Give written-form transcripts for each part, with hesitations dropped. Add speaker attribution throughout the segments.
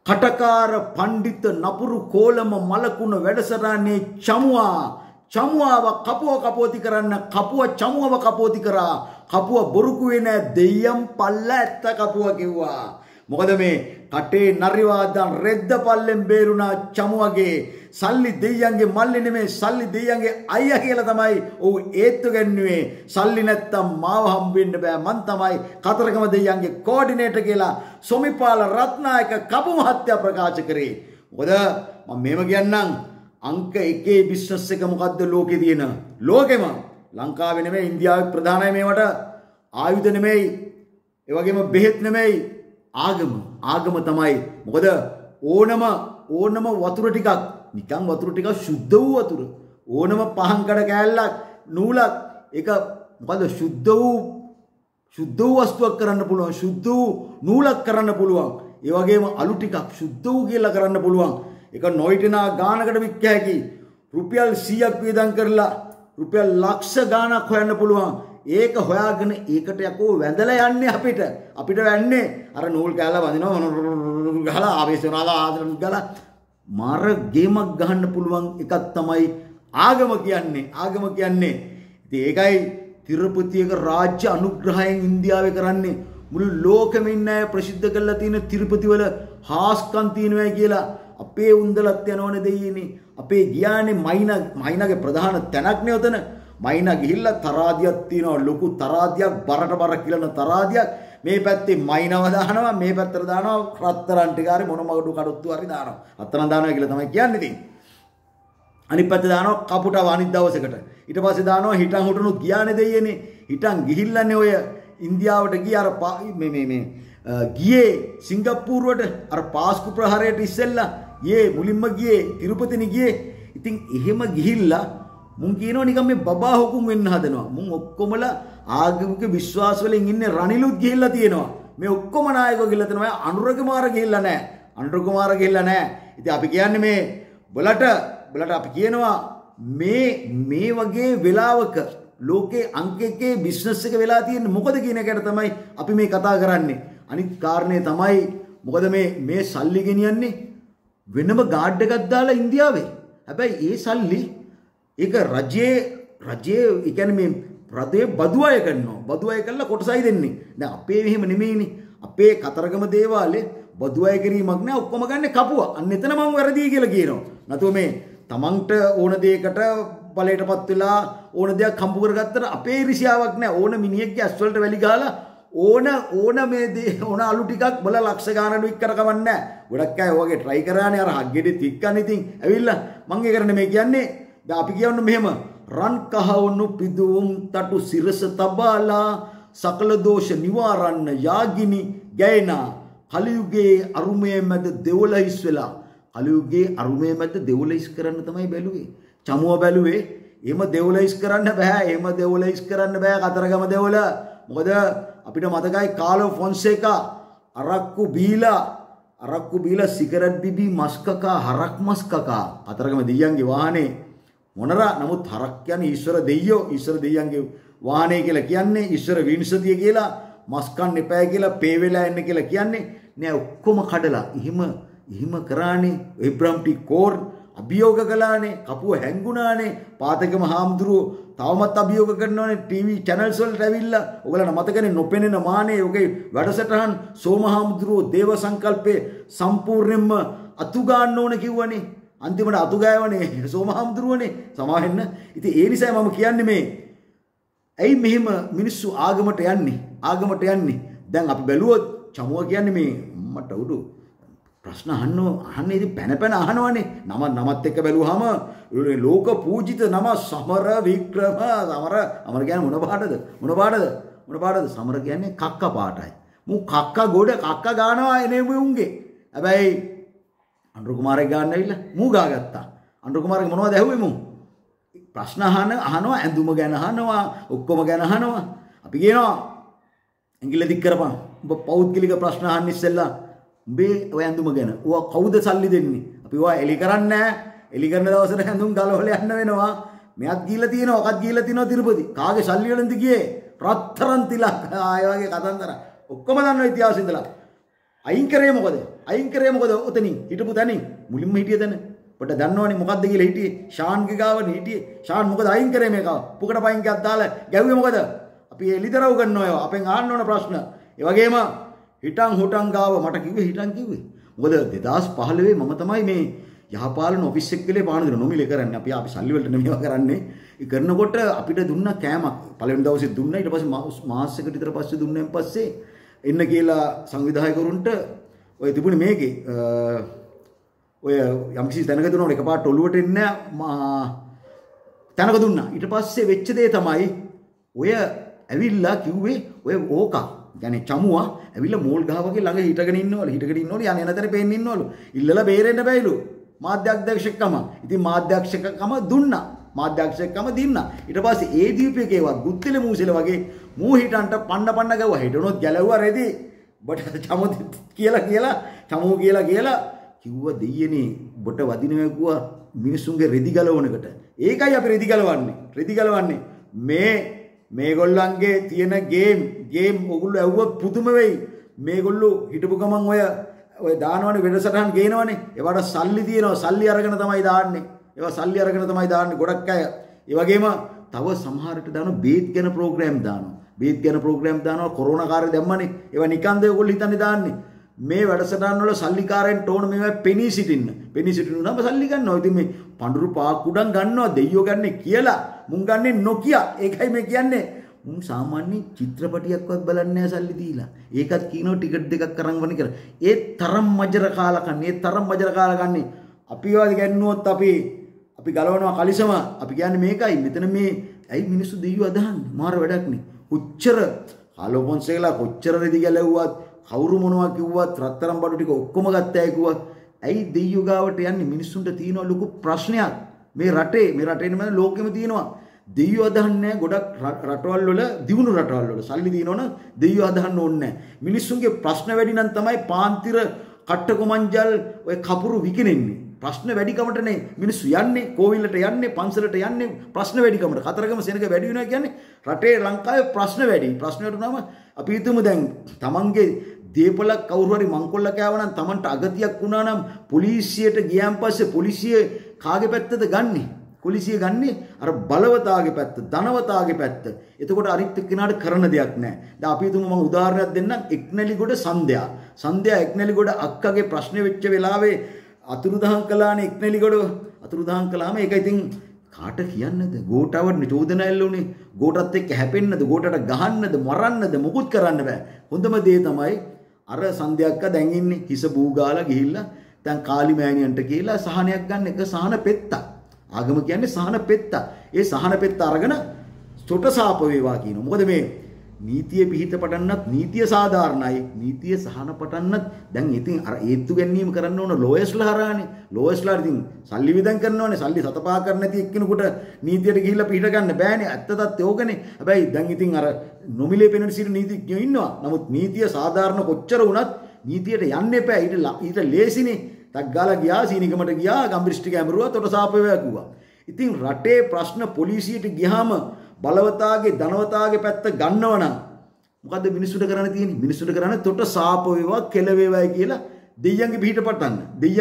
Speaker 1: කටකාර පඬිත නපුරු කෝලම මලකුණ වැඩසටහනේ චමුවාව කපෝති කරන්න කපුව චමුවව කපෝති කරා කපුව බොරුකුවේ නෑ දෙයියම් පල්ල ඇත්ත කපුව කිව්වා. මොකද මේ කටේ නරිවාදන් රෙද්ද පල්ලෙන් බේරුණා චමුවගේ සල්ලි දෙයියන්ගේ මල්ලි නෙමේ සල්ලි දෙයියන්ගේ අයියා කියලා තමයි ඔව් ඒත්තු ගන්නුවේ. සල්ලි නැත්තම් මාව හම්බෙන්න බෑ මං තමයි කතරගම දෙයියන්ගේ කෝඩිනේටර් කියලා සොමිපාල රත්නායක කපු මහත්තයා ප්‍රකාශ කරේ. මොකද මම මේව කියන්නම් අංක 1 බිස්නස් එක මොකද්ද ලෝකේ තියෙන ලෝකෙම ලංකාවේ නෙමෙයි ඉන්දියාවේ ප්‍රධානයි මේවට ආයුධ නෙමෙයි ඒ වගේම බෙහෙත් නෙමෙයි ආගම තමයි. මොකද ඕනම වතුර ටිකක් නිකන් වතුර ටිකක් සුද්ධ වූ වතුර ඕනම පහන් කඩ කෑල්ලක් නූලක් ඒක මොකද සුද්ධ වූ වස්තුවක් කරන්න පුළුවන් සුද්ධ වූ නූලක් කරන්න පුළුවන්. ඒ වගේම අලු ටිකක් සුද්ධ වූ කියලා කරන්න පුළුවන්. ඒක නොයිටනා ගානකට වික්ක හැකි රුපියල් 100ක් වියදම් කරලා රුපියල් ලක්ෂ ගාණක් හොයන්න පුළුවන්. ඒක හොයාගෙන ඒකට යකෝ වැඳලා යන්නේ අපිට වැන්නේ අර නූල් කෑල්ල වදිනවා ගහලා ආවේශ වෙනවා ආදරන් ගහලා මාර ගේමක් ගහන්න පුළුවන් එකක් තමයි ආගම කියන්නේ. ඉතින් ඒකයි තිරුපතියක රාජ්‍ය අනුග්‍රහයෙන් ඉන්දියාවේ කරන්නේ මුළු ලෝකෙම ඉන්නේ ප්‍රසිද්ධ කරලා තියෙන තිරුපති වල හාස්කම් තියෙනවා කියලා අපේ උන්දලත් යනවනේ දෙයියනේ අපේ ගියානේ මයිනාගේ ප්‍රධාන තැනක් නේ උතන. මයිනා ගිහිල්ලා තරාදියක් තියෙනවා ලොකු තරාදියක් බරට බර කිලන තරාදියක් මේ පැත්තේ මයිනව දානවා මේ පැත්තට දානවා රත්තරන් ටික හරි මොන මගඩු කඩොත්තු හරි දානවා රත්තරන් දානවා කියලා තමයි කියන්නේ ඉතින් අනිත් පැත්තේ දානවා කපුටව අනිත් දවසකට ඊට පස්සේ දානවා හිටන් හුටුණු ගියානේ දෙයියනේ හිටන් ගිහිල්ලානේ ඔය ඉන්දියාවට ගිය අර මේ ගියේ සිංගප්පූරුවට අර පාස්කු ප්‍රහාරයට ඉස්සෙල්ලා මුලින්ම ගියේ තිරුපතිනේ ගියේ ඉතින් එහෙම ගිහිල්ලා මුන් කියනවා නිකන් මේ බබා හොකුම් වෙන්න හදනවා. මුන් ඔක්කොමලා ආගමික විශ්වාස වලින් ඉන්නේ රනිලුත් ගිහිල්ලා තියෙනවා. මේ ඔක්කොම නායකයෝ ගිහිල්ලා තියෙනවා. අනුර කුමාර ගිහිල්ලා නැහැ. ඉතින් අපි කියන්නේ මේ බලට අපි කියනවා මේ වගේ වෙලාවක ලෝකේ අංක එකේ බිස්නස් එක වෙලා තියෙන්නේ මොකද කියන එකට තමයි අපි මේ කතා කරන්නේ. අනිත් කාරණේ තමයි මොකද මේ සල්ලි ගෙනියන්නේ වෙනම ගාඩ් එකක් දාලා ඉන්දියාවේ. හැබැයි ඒ සල්ලි ඒක රජයේ ඒ කියන්නේ මේ රටේ බදු අය කරනවා. බදු අය කළා කොටසයි දෙන්නේ. දැන් අපේ මෙහෙම නෙමෙයිනේ. අපේ කතරගම දේවාලේ බදු අය කිරීමක් නෑ ඔක්කොම ගන්න කපුව. අන්න එතන මම වැරදි කියලා කියනවා. නැතුව මේ තමන්ට ඕන දෙයකට බලයටපත් වෙලා ඕන දෙයක් හම්බ කරගත්තට අපේ ඉරිසියාවක් නෑ. ඕන මිනිහෙක්ගේ ඇස් වලට වැලි ගහලා ඕන ඕන අලු ටිකක් බල ලක්ෂ ගානකට වික් කර කවන්නේ නෑ. ගොඩක් අය ඔයගේ try කරානේ අර හග්ගෙඩි තික්කන්නේ ඉතින් ඇවිල්ලා මම ඒ කරන්නේ මේ කියන්නේ දැන් අපි කියවන්න මෙහෙම රන් කහවණු පිදුම් තටු සිරස තබාලා සකල දෝෂ නිවාරන්න යාගිනි ගෑනා කලියුගේ අරුමේ මැද දෙවල හිස් වෙලා කලියුගේ අරුමේ මැද දෙවල හිස් කරන්න තමයි බැලුවේ චමුව බැලුවේ එහෙම දෙවල හිස් කරන්න බෑ කතරගම දෙවල මොකද අපිට මතකයි කාලෝ ෆොන්සේකා අරක්කු බීලා සිගරට් බිබි මස් කකා හරක් මස් කකා කතරගම දෙයියන්ගේ වාහනේ මොනරා නමුත් හරක් කියන්නේ ඊශ්වර දෙයියන්ගේ වාහනේ කියලා කියන්නේ ඊශ්වර විනිසතිය කියලා මස් කන්න එපා කියලා පේ වෙලා එන්න කියලා කියන්නේ නෑ ඔක්කොම කඩලා එහෙම කරානේ ඉබ්‍රාහිම් ටි කෝර් අභියෝග කළානේ කපුව හැංගුණානේ පාතකම හාමුදුරුවෝ තවමත් අභියෝග කරනවානේ ටීවී channels වලට ඇවිල්ලා ඔයගලන්ට මතකනේ නොපෙනෙන මානේ ඔගේ වැඩසටහන් සෝම හාමුදුරුවෝ දේව සංකල්පේ සම්පූර්ණයෙන්ම අතු ගන්න ඕන කිව්වනේ අන්තිමට අතු ගෑවනේ සෝම හාමුදුරුවනේ සමාවෙන්න. ඉතින් ඒ නිසා මම කියන්නේ මේ ඇයි මෙහෙම මිනිස්සු ආගමට යන්නේ දැන් අපි බැලුවොත් චමුව කියන්නේ මේ මට උඩු ප්‍රශ්න අහන්නේ ඉතින් පැන අහනවනේ නමත් එක්ක බැලුවාම ලෝක පූජිත නම සමර වික්‍රම සමර කියන්නේ මොන පාටද සමර කියන්නේ කක්ක පාටයි මු කක්ක ගොඩ කක්ක ගානවා එනේ මුංගේ හැබැයි අනුර කුමාරයා ගන්න ඇවිල්ලා මූ ගාගත්තා අනුර කුමාරයා මොනවද ඇහුවේ මූ ප්‍රශ්න අහනවා ඇඳුම ගැන අහනවා ඔක්කොම ගැන අහනවා අපි කියනවා ඇඟිල්ල දික් කරපන් ඔබ පෞද්ගලික ප්‍රශ්න අහන්න ඉස්සෙල්ලා උඹේ ඔය ඇඳුම ගැන ඔයා කවුද සල්ලි දෙන්නේ අපි ඔයා එලි කරන්නේ නැහැ එලි කරන දවසට ඇඳුම් ගලවල යන්න වෙනවා මෙයක් ගිහිල්ලා තියෙනවා ඔකත් ගිහිල්ලා තියෙනවා තිරුපති කාගේ සල්ලි වලින්ද ගියේ රත්තරන් තිලක් ආය වගේ කතන්දර ඔක්කොම දන්නවා ඉතිහාසෙ ඉඳලා අයින් කරේ මොකද? අයින් කරේ මොකද? ඔතනින් හිටපු තැනින් මුලින්ම හිටිය තැන. ඔබට දන්නවනේ මොකද්ද කියලා හිටියේ? ෂාන්ගේ ගාවනේ හිටියේ. ෂාන් මොකද අයින් කරේ මේක? පුකට පයින් එකක් දාලා ගැව්වේ මොකද? අපි එලිදරව් කරනවා ඒවා. අපෙන් ආන්න ඕන ප්‍රශ්න. ඒ වගේම හිටන් හොටන් ගාව මට කිව්වේ හිටන් කිව්වේ. මොකද 2015 මම තමයි මේ යහපාලන ඔෆිස් එක ගලේ පාන දෙන නොමිලේ කරන්නේ. අපි සල්ලි වලට නෙමෙයි කරන්නේ. ඒ කරනකොට අපිට දුන්නා කෑමක්. පළවෙනි දවසේ දුන්නා. ඊට පස්සේ මාසයකට විතර පස්සේ දුන්නෙන් පස්සේ එන්න කියලා සංවිධායකවරුන්ට ඔය තිබුණේ මේකේ ඔය යම්කිසි තැනක දුන්නා එකපාරට ඔළුවට එන්නේ තැනක දුන්නා. ඊට පස්සේ වෙච්ච දේ තමයි ඔය ඇවිල්ලා කිව්වේ ඔය ඕකා يعني චමුවා ඇවිල්ලා මෝල් ගහ වගේ ළඟ හිටගෙන ඉන්නවලු. යන්නේ නැතර පේන්න ඉන්නවලු. ඉල්ලලා බේරෙන්න බැයිලු. මාධ්‍ය අධ්‍යක්ෂකකම. ඉතින් මාධ්‍ය අධ්‍යක්ෂකකම දුන්නා. මාධ්‍ය අධ්‍යක්ෂකකම දීන්නා. ඊට පස්සේ ඒ දීපේකේවත් ගුත්තිල මූසෙල වගේ මූ හිටන්ට පන්න ගවුවා. හිටුනොත් ගැලවුවා රෙදි. බට චමු කියලා චමු කියලා කිව්වා දෙයියනේ බට වදිනවා කිව්වා මිනිස්සුන්ගේ රෙදි ගලවනකට. ඒකයි අපි රෙදි ගලවන්නේ. මේගොල්ලන්ගේ තියෙන ගේම් ඔගොල්ලෝ ඇව්වොත් පුදුම වෙයි. මේගොල්ලෝ හිටපු ගමන් ඔය දානවනේ වෙනසටහන් ගේනවනේ. ඒවට සල්ලි තියෙනවා. සල්ලි අරගෙන තමයි දාන්නේ. ගොඩක් අය. ඒ වගේම තව සමහරට දාන බේත් ගැන ප්‍රෝග්‍රෑම් දානවා. කොරෝනා කාර්යය දැම්මනේ. ඒවා නිකන්ද ඔයගොල්ලෝ හිතන්නේ දාන්නේ. මේ වැඩසටහන් වල සල්ලිකාරයන්ට ඕන මේවා පෙනී සිටින්න උනම සල්ලි ගන්නවා. ඉතින් මේ පඳුරු පාකුඩම් ගන්නවා දෙයියෝ ගන්නේ කියලා මුන් ගන්නේ නොකිය. ඒකයි මේ කියන්නේ. මුන් සාමාන්‍ය චිත්‍රපටියක්වත් බලන්නේ නැහැ සල්ලි දීලා. ඒකත් කියනවා ටිකට් දෙකක් අරන් වань කියලා. ඒ තරම් මජර කාලා කන්නේ. අපි වගේ ගන්නවොත් අපි ගලවනවා කලිසම. අපි කියන්නේ මේකයි. මෙතන මේ ඇයි මිනිස්සු දෙයියෝ අදහන්නේ? මාර වැඩක් නේ. කොච්චර කාලෝපොන්සේලා කොච්චර රෙදි ගැලවුවත් කවුරු මොනවා කිව්වත් රත්තරන් බඩු ටික ඔක්කොම ගත්තයි කිව්වත් ඇයි දෙයියෝ ගාවට යන්නේ? මිනිස්සුන්ට තියෙන ලොකු ප්‍රශ්නයක් මේ රටේ නෙමෙයි ලෝකෙම තියෙනවා. දෙයියෝ අදහන්නේ ගොඩක් රටවල් වල දියුණු රටවල් වල සල්ලි දිනවන දෙයියෝ අදහන්න ඕනේ නැහැ. මිනිස්සුන්ගේ ප්‍රශ්න වැඩි නම් තමයි පාන්තිර කට්ටකොමංජල් ඔය කපුරු විකිනෙන්නේ. ප්‍රශ්න වැඩි කමටනේ මිනිස්සු යන්නේ කෝවිලට යන්නේ පන්සලට යන්නේ ප්‍රශ්න වැඩි කමට. කතරගම සෙනඟ වැඩි වෙනවා කියන්නේ රටේ ලංකාවේ ප්‍රශ්න වැඩි. ප්‍රශ්න වලටම අපි හිතමු දැන් තමන්ගේ දීපලක් කවුරු හරි මංකොල්ල කෑවනම් තමන්ට අගතියක් වුණා නම් පොලිසියට ගියන් පස්සේ පොලිසිය කාගේ පැත්තද ගන්නෙ? පොලිසිය ගන්නේ අර බලවතාගේ පැත්ත, ධනවතාගේ පැත්ත. එතකොට අනිත් එක්කෙනාට කරන දෙයක් නැහැ. දැන් අපි හිතමු මම උදාහරණයක් දෙන්නම්. එක්නැලිගොඩ සන්ධ්‍යා එක්නැලිගොඩ අක්කගේ ප්‍රශ්න වෙච්ච වෙලාවේ අතුරුදහන් කළානේ එක්නැලිගොඩ. අතුරුදහන් කළාම ඒක ඉතින් කාට කියන්නද? ගෝටවට චෝදනා එල්ලුනේ. ගෝටත් එක්ක හැපෙන්නද? ගෝටට ගහන්නද? මරන්නද? මොකුත් කරන්න බෑ. හොඳම දේ තමයි අර සන්ධ්‍යාක්ක දැන් ඉන්නේ හිස බූ ගාලා ගිහිල්ලා දැන් කාලි මෑණියන්ට කියලා සහනයක් ගන්න එක සහන පෙත්තා. ආගම කියන්නේ සහන පෙත්තා. ඒ සහන පෙත්ත අරගෙන චොට සාප වේවා කියනවා. මොකද මේ නීතිය පිහිට පටන්නත් නීතිය සාධාරණයි. නීතිය සහන පටන්නත් දැන් ඉතින් අර ඒත්තු ගැනීම කරන්න ඕන ලෝයස්ලා හරහානේ. ලෝයස්ලා ඉතින් සල්ලි විදන් කරනවානේ. සල්ලි සතපා කරන්න නැති එක්කිනෙකුට නීතියට ගිහිල්ලා පිහිට ගන්න බෑනේ. ඇත්ත තත්ත්වය ඕකනේ. හැබැයි දැන් ඉතින් අර නොමිලේ පෙනෙන සිට නීතිඥයෝ ඉන්නවා. නමුත් නීතිය සාධාරණ කොච්චර වුණත් නීතියට යන්න එපා. ඊට ලේසිනේ. තක් ගාලා ගියා සීනිගමට ගියා ගම්බිරිස්ටි කැමරුවා තොට සාපේවා කිව්වා. ඉතින් රටේ ප්‍රශ්න පොලිසියට ගියාම බලවතාගේ ධනවතාගේ පැත්ත ගන්නවනම් මොකද්ද මිනිස්සුන්ට කරන්න තියෙන්නේ? මිනිස්සුන්ට කරන්නේ තොට සාප වේවා කෙල වේවායි කියලා දෙයියන්ගේ පිහිට පටන්න.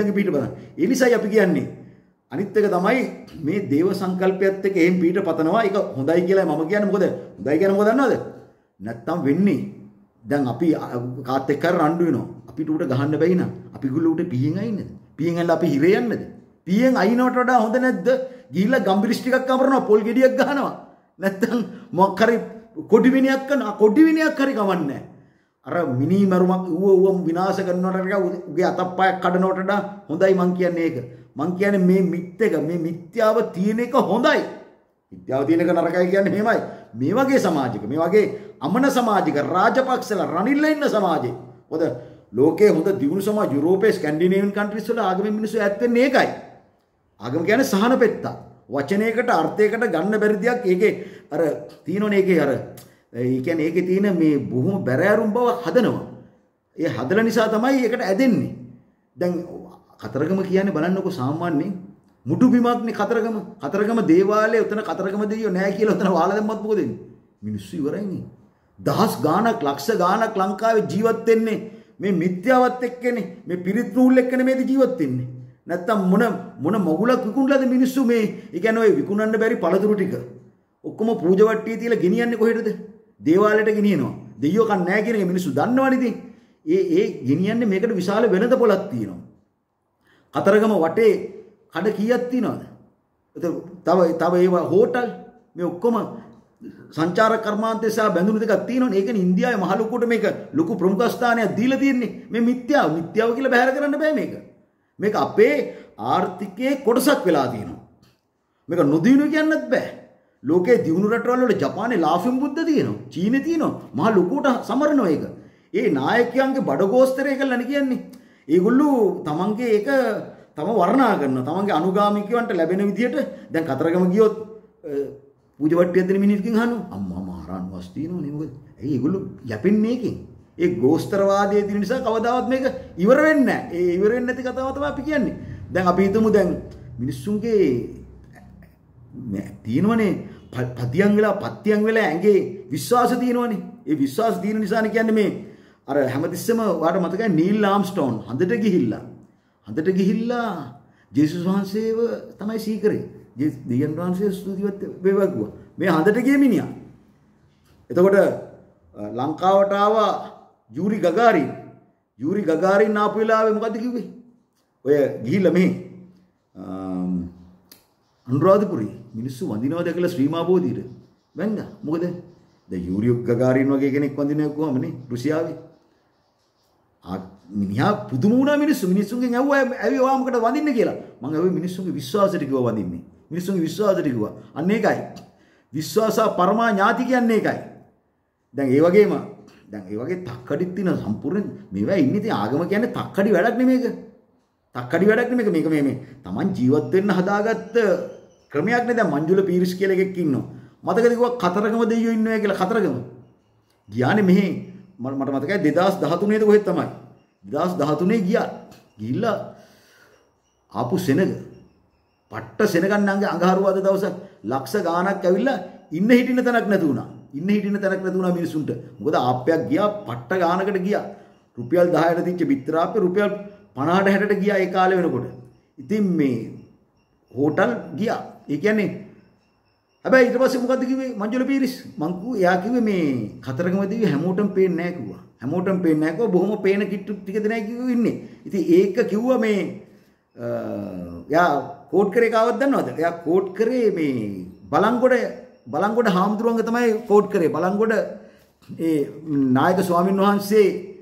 Speaker 1: ඒ නිසායි අපි කියන්නේ අනිත් එක තමයි මේ දේව සංකල්පයත් එක්ක එහෙන් පිහිට පතනවා. ඒක හොඳයි කියලා මම කියන්නේ. මොකද හොඳයි කියන්නේ මොකද දන්නවද? නැත්තම් වෙන්නේ දැන් අපි කාත් එක්ක රණ්ඩු වෙනවා. අපිට උඩ ගහන්න බැයි නම් අපි ගුල්ල උඩ පිහින් අයින්නද? පිහින් ඇල්ල අපි හිරේ යන්නද? පිහින් අයින්නට වඩා හොඳ නැද්ද? ගිහිල්ලා ගම්බිරිස් ටිකක් අමරනවා, පොල් ගෙඩියක් ගහනවා. නැත්තම් මොකක් හරි කොඩිවිනියක් කරනවා. කොඩිවිනියක් හරි කවන්නේ. අර මිනි මරුමක් ඌවම් විනාශ කරනවට උගේ අතප්පයක් කඩනවට වඩා හොඳයි මං කියන්නේ ඒක. මං කියන්නේ මේ මේ මිත්‍යාව තියෙන එක හොඳයි. මිත්‍යාව තියෙන එක නරකයි කියන්නේ මෙහෙමයි. මේ වගේ සමාජයක, මේ වගේ අමන සමාජයක රාජපක්ෂලා රනිල්ලා ඉන්න සමාජේ. මොකද ලෝකයේ හොඳ දියුණු සමාජ යුරෝපයේ ස්කැන්ඩිනේවියන් කන්ට්‍රීස් වල ආගමෙන් මිනිස්සු ඈත් වෙන්නේ ඒකයි. ආගම කියන්නේ සහන පෙත්තා. වචනයකට අර්ථයකට ගන්න බැරි දෙයක් ඒකේ අර තියෙනෝනේ ඒකේ අර ඒ කියන්නේ ඒකේ තියෙන මේ බොහොම බැරෑරුම් බව හදනවා. ඒ හදලා නිසා තමයි ඒකට ඇදෙන්නේ. දැන් කතරගම කියන්නේ බලන්නකො සාමාන්‍යයෙන් මුටු බිමක්නේ කතරගම. කතරගම දේවාලයේ උතන කතරගම දෙයියෝ නැහැ කියලා උතන වාලා දැම්මත් මොකද වෙන්නේ? මිනිස්සු ඉවරයිනේ. දහස් ගාණක් ලක්ෂ ගාණක් ලංකාවේ ජීවත් වෙන්නේ මේ මිත්‍යාවත් එක්කනේ මේ පිරිත් නූල් එක්කනේ මේ ජීවත් වෙන්නේ. නැත්තම් මොන මගුලක් විකුණලාද මිනිස්සු මේ ඒ කියන්නේ ඔය විකුණන්න බැරි පළතුරු ටික ඔක්කොම පූජවට්ටියේ තියලා ගෙනියන්නේ කොහෙටද? දේවාලයට ගෙනියනවා. දෙයියෝ කන්නේ නැහැ කියන එක මිනිස්සු දන්නවනේ ඉතින්. ඒ ගෙනියන්නේ මේකට විශාල වෙළඳ පොලක් තියෙනවා. කතරගම වටේ කඩ කීයක් තියෙනවද? තව ඒවා හෝටල් මේ ඔක්කොම සංචාරක කර්මාන්තය සහ බැඳුණු දෙකක් තියෙනවනේ. ඒකනේ ඉන්දියාවේ මහ ලොකුට මේක ලොකු ප්‍රමුඛ ස්ථානයක් දීලා තියෙන්නේ. මේ මිත්‍යාව කියලා බැහැර කරන්න බෑ මේක. මේක අපේ ආර්ථිකයේ කොටසක් වෙලා තියෙනවා. මේක නොදිනු කියන්නත් බෑ. ලෝකයේ දියුණු රටවල් වල ජපානයේ ලාෆින් බුද්ධ තියෙනවා. චීනේ තියෙනවා. මහ ලොකුට සමරනවා ඒක. ඒ නායකයන්ගේ බඩගෝස්තරය කියලා කියන්නේ. ඒගොල්ලෝ තමන්ගේ ඒක තම වර්ණනා කරනවා. තමන්ගේ අනුගාමිකයන්ට ලැබෙන විදිහට දැන් කතරගම ගියොත් පූජවට්ටියක් දෙන මිනිහකින් අහනවා අම්මා මහරන් වස් තියෙනවනේ මොකද? ඇයි ඒගොල්ලෝ යැපෙන්නේ ඒකෙන්? ඒ ගෝස්තරවාදයේ තියෙන නිසා කවදාවත් මේක ඉවර වෙන්නේ නැහැ. ඒ ඉවර වෙන්නේ නැති කතාව තමයි අපි කියන්නේ. දැන් අපි හිතමු දැන් මිනිස්සුන්ගේ තියෙනවනේ පත්‍යං වෙලා ඇඟේ විශ්වාස තියෙනවනේ. ඒ විශ්වාස තියෙන නිසානේ කියන්නේ මේ අර හැමතිස්සෙම ඔයාලට මතකයි නීල් ආම්ස්ටෝන් හඳට ගිහිල්ලා ජේසුස් වහන්සේව තමයි සීකරේ. දෙවියන් වහන්සේ ස්තුතිවත් වේවා කිව්වා. මේ හඳට ගිය මිනිහා. එතකොට ලංකාවට ආවා යූරි ගගාරින් ආපු වෙලාවේ මොකද්ද කිව්වේ? ඔය ගිහිල්ලා මේ අනුරාධපුරේ මිනිස්සු වඳිනවා දැකලා ශ්‍රීමා බෝධියට වැන්දා. මොකද දැන් යූරි ගගාරින් වගේ කෙනෙක් වඳිනවා කොහොමනේ රුසියාවේ. මිනිහා පුදුම වුණා මිනිස්සුන්ගෙන් ඇහුවා ඇවි ඔයා මොකටද වඳින්නේ කියලා. මම ඇහුවේ මිනිස්සුන්ගේ විශ්වාසයට කිව්වා වඳින්නේ. මිනිස්සුන්ගේ විශ්වාසයට කිව්වා. අන්න ඒකයි. විශ්වාසා පරමා ඥාති කියන්නේ ඒකයි. දැන් ඒ වගේම දැන් ඒ වගේ තක්කඩිත් තියෙන සම්පූර්ණ මේවා ඉන්නේ ඉතින් ආගම කියන්නේ තක්කඩි වැඩක් නෙමේක. තක්කඩි වැඩක් නෙමේක. මේක මේ Taman ජීවත් වෙන්න හදාගත්ත ක්‍රමයක් නේ. දැන් මංජුල පීරිස් කියලා එකෙක් ඉන්නවා. මතකද කිව්වා කතරගම දෙයියෝ ඉන්නවා කියලා කතරගම. ගියානේ මෙහි මට මතකයි 2013 ද කොහෙද තමයි. 2013 ගිහිල්ලා ආපු සෙනග පට්ට සෙනගන් අඟහරුවාද දවසක් ලක්ෂ ගාණක් ඇවිල්ලා ඉන්න හිටින්න තැනක් නැති වුණා මිනිසුන්ට. මොකද ආප්පයක් ගියා පට්ට ගාණකට ගියා. රුපියල් 10ට තිච්ච බිත්තරාප්පේ රුපියල් 50ට 60ට ගියා ඒ කාලේ වෙනකොට. ඉතින් මේ හෝටල් ගියා. ඒ කියන්නේ හැබැයි ඊට පස්සේ මොකද්ද කිව්වේ මංජුල පීරිස්? එයා කිව්වේ මේ කතරගම දෙවියෝ හැමෝටම පේන්නේ නැහැ කිව්වා. හැමෝටම පේන්නේ නැහැ කිව්වා. බොහොම පේන කිට්ටු ටික දෙනයි කිව්වේ ඉන්නේ. ඉතින් ඒක කිව්වා මේ එයා කෝට් කරේ කාවත් දන්නවද? එයා කෝට් කරේ මේ බලංගොඩ හාමුදුරුවන්ගේ තමයි කෝට් කරේ. බලංගොඩ ඒ නායක ස්වාමින් වහන්සේ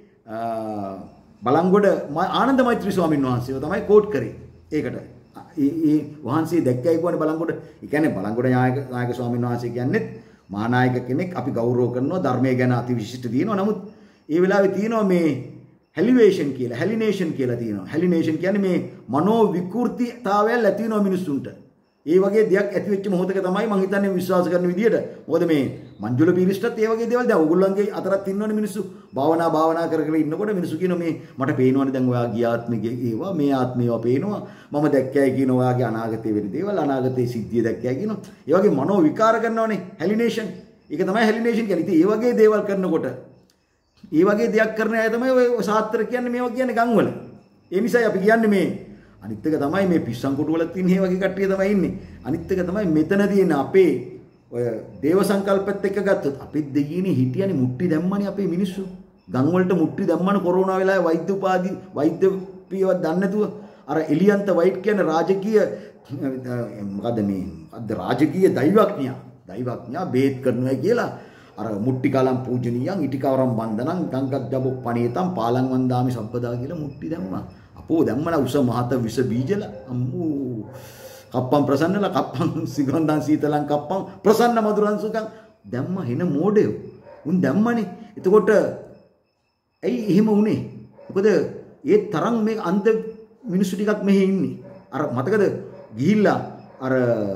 Speaker 1: බලංගොඩ ආනන්ද මෛත්‍රී ස්වාමින් වහන්සේව තමයි කෝට් කරේ. ඒකට ඒ වහන්සේ දැක්කයි කියන්නේ බලංගොඩ. ඒ කියන්නේ බලංගොඩ නායක ස්වාමීන් වහන්සේ කියන්නේ මහානායක කෙනෙක්. අපි ගෞරව කරනවා. ධර්මය ගැන අතිවිශිෂ්ට තියෙනවා. නමුත් ඒ වෙලාවේ තියෙනවා මේ හැලිනේෂන් කියලා තියෙනවා. හැලිනේෂන් කියන්නේ මේ මනෝ විකෘතිතාවයල් ඇති වෙනවා මිනිස්සුන්ට. ඒ වගේ දෙයක් ඇති වෙච්ච මොහොතක තමයි මම හිතන්නේ විශ්වාස කරන විදියට. මොකද මේ මංජුල පීරිස්ටත් ඒ වගේ දේවල් දැන් ඕගොල්ලන්ගේ අතරත් ඉන්නවනේ මිනිස්සු. භාවනා කර ඉන්නකොට මිනිස්සු කියනවා මේ මට පේනවනේ දැන් ඔයා ගිය ආත්මේ ඒවා මේ ආත්මේ ඒවා පේනවා. මම දැක්කයි කියන ඔයාගේ අනාගතේ වෙන දේවල් අනාගතේ සිද්ධිය දැක්කයි කියනවා. ඒ වගේ මනෝ විකාර කරනවනේ හැලිනේෂන්. ඒක තමයි හැලිනේෂන් කියන්නේ. ඉතින් ඒ වගේ දේවල් කරනකොට ඒ වගේ දෙයක් කරන අය තමයි ඔය සාත්‍තර කියන්නේ මේවා කියන්නේ ගම්වල. ඒ නිසායි අපි කියන්නේ මේ අනිත් එක තමයි මේ පිස්සන් කොටු වල තියෙන මේ වගේ කට්ටිය තමයි ඉන්නේ. අනිත් එක තමයි මෙතන තියෙන අපේ ඔය දේව සංකල්පෙත් එක්ක ගත්තොත් අපි දෙයියනේ හිටියනේ මුට්ටි දැම්මනේ අපේ මිනිස්සු. ගම් වලට මුට්ටි දැම්මනේ කොරෝනා වෙලාවේ වෛද්‍ය පියවත් දන්නේ නැතුව අර එලියන්ත වයිට් කියන රාජකීය මොකද මේ අද රාජකීය දෛවඥා බේත් කරනවා කියලා අර මුට්ටි කලම් පූජනීයන් ඉටිකවරම් බන්දනං ගංගක් ජබොක් පණේතම් පාලං වන්දාමි සම්පදා කියලා මුට්ටි දැම්මා. අපෝ දැම්මලා උස මහත විස බීජලා අම්මෝ කප්පම් ප්‍රසන්නලා කප්පම් සිගන්දන් සීතලං කප්පම් ප්‍රසන්න මధుරං සුඛං දැම්ම හෙන මෝඩයෝ උන් දැම්මනේ. එතකොට ඇයි එහෙම වුනේ? මොකද ඒ තරම් මේ අන්ත මිනිස්සු ටිකක් මෙහෙ ඉන්නේ. අර මතකද ගිහිල්ලා අර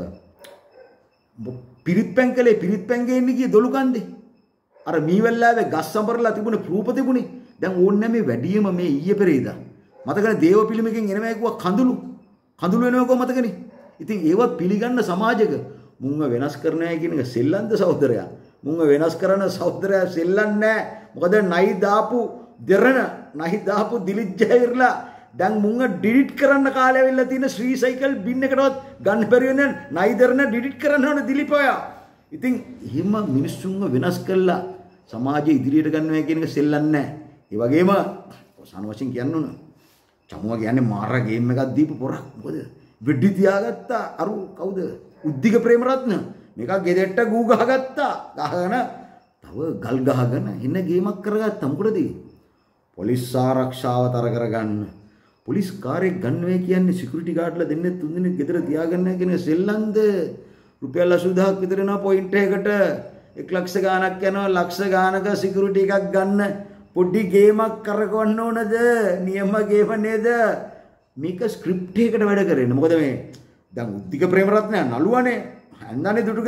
Speaker 1: පිරිත් පැංගේ ඉන්නේ ගිය දොළු කන්දේ. අර මීවැල්ලාවේ ගස් සම්බරලා තිබුණ රූප තිබුණේ. දැන් ඕන්නේ මේ වැඩියම මේ ඊයේ පෙරේදා. මතකනේ දේව පිළිමකින් එනවා කිව්වා කඳුළු වෙනවා කොහොම මතකනේ. ඉතින් ඒවත් පිළිගන්න සමාජයක මුංග වෙනස් කරනවා කියන එක සෙල්ලම්ද සහෝදරයා. මුංග වෙනස් කරන සහෝදරයා සෙල්ලම් නැහැ. මොකද නයි දාපු දෙරණ නහි දාපු දිලිත් ජයවිරලා දැන් මුංග ඩිලිට් කරන්න කාලය වෙලා තියෙන ශ්‍රී සයිකල් බින් එකටවත් ගන්න බැරි වෙන නයිදරන ඩිලිට් කරන්න ඕන දිලිප් ඔයා. ඉතින් එහෙම මිනිස්සුන්ව වෙනස් කළා සමාජය ඉදිරියට ගන්නවා කියන එක සෙල්ලන්නේ නැහැ. ඒ වගේම අවසාන වශයෙන් කියන්න ඕන චමුවා කියන්නේ මාර ගේම් එකක් දීපු පොරක්. මොකද වෙඩි තියාගත්තා අරු කවුද? උද්දික ප්‍රේමරත්න. මේක ගෙදෙට්ට ගූ ගහගත්තා. ගහගෙන තව ගල් ගහගෙන එන ගේමක් කරගත්තා. මොකටද? පොලිස් ආරක්ෂාව තර කරගන්න. පොලිස් කාර්යයක් ගන්නවා කියන්නේ සිකියුරිටි ගාඩ්ලා දෙන්නේ 3 දිනක් ගෙදර තියාගන්න කියන සෙල්ලම්ද? රුපියල් 80000ක් විතර යනවා පොයින්ට් එකකට. 1 ලක්ෂ ගාණක් යනවා ලක්ෂ ගාණක සිකියුරිටි එකක් ගන්න. පොඩි ගේමක් කරගන්න ඕනද? නියම ගේම නේද? මේක ස්ක්‍රිප්ට් එකකට වැඩ කරන්නේ. මොකද මේ දැන් උද්දික ප්‍රේමරත්න නළුවනේ. හන්දනේ දුටු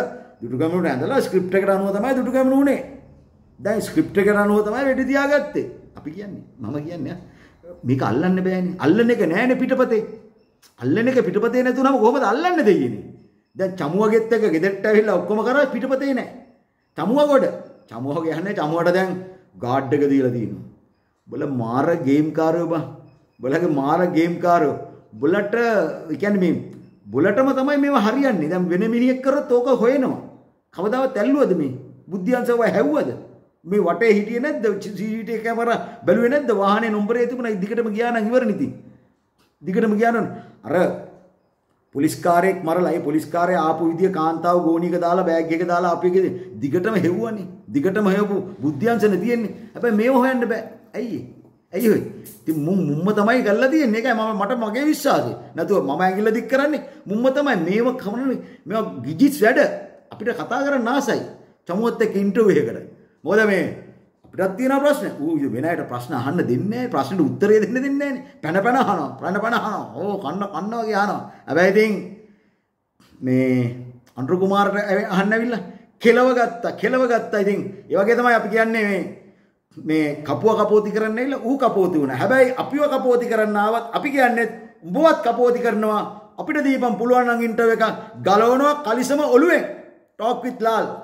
Speaker 1: ගැමුණට ඇඳලා ස්ක්‍රිප්ට් එකට අනුව තමයි දුටු ගැමුණු උනේ. දැන් ස්ක්‍රිප්ට් එකට අනුව තමයි වෙඩි තියාගත්තේ. අපි කියන්නේ මම කියන්නේ මේක අල්ලන්න බෑනේ. අල්ලන එක නෑනේ පිටපතේ. අල්ලන එක පිටපතේ නැතුනම කොහොමද අල්ලන්නේ දෙයියනේ? දැන් චමුවගෙත් එක ගෙදරට ඇවිල්ලා ඔක්කොම කරා පිටපතේ නෑ. චමුව කොට. චමුව කියන්නේ චමුවට දැන් ගාඩ් එක දීලා තියෙනවා. බල මාර ගේම් කාරයෝ බා. බලගේ මාර ගේම් කාරයෝ. බුලට කියන්නේ මේ බුලටම තමයි මේව හරියන්නේ. දැන් වෙන මිනිහෙක් කරොත් ඕක හොයනවා. කවදාවත් ඇල්ලුවද මේ? බුද්ධියන්සව හැව්වද? මේ වටේ හිටියේ නැද්ද? CCTV කැමරා බැලුවේ නැද්ද? වාහනේ නම්බරේ තිබුණා. දිගටම ගියා නම් ඉවරනේ ඉතින්. දිගටම ගියා නම් අර පොලිස් කාර්යයක් මරලා ඒ පොලිස් කාර්යය ආපු විදිය කාන්තාව ගෝණියක දාලා බෑග් එක දාලා අපි දිගටම හෙව්වනේ. දිගටම හෙවපු බුද්ධියන්සනේ තියෙන්නේ. හැබැයි මේව හොයන්න බෑ. ඇයි ඔය? ඉතින් මුම්ම තමයි කරලා තියෙන්නේ. ඒකයි මට මගේ විශ්වාසය. නැතුව මම ඇඟිල්ල දික් කරන්නේ මුම්ම තමයි. මේව කවන්නේ මේවා ගිජිස් වැඩ. අපිට කතා කරන්න ආසයි. චමුවත් එක්ක ඉන්ටර්විව් එකකට. මොකද මේ අපිටත් තියෙන ප්‍රශ්න. ඌ වෙන අයට ප්‍රශ්න අහන්න දෙන්නේ නැහැ. ප්‍රශ්නෙට උත්තරේ දෙන්න දෙන්නේ නැහැ. පැන අහනවා. ඕ කන්න වගේ අහනවා. හැබැයි ඉතින් මේ අනුර කුමාරට අහන්න ඇවිල්ලා කෙලව ගත්තා. ඉතින් ඒ වගේ තමයි අපි කියන්නේ මේ කපුව කපෝති කරන්න ඇවිල්ලා ඌ කපෝති වුණා. හැබැයි අපිව කපෝති කරන්න ආවත් අපි කියන්නේ උඹවත් කපෝති කරනවා. අපිට දීපන් පුළුවන් නම් ඉන්ටර්විව් එකක් ගලවනවා කලිසම ඔළුවෙන්. ටොක් විත් ලාල්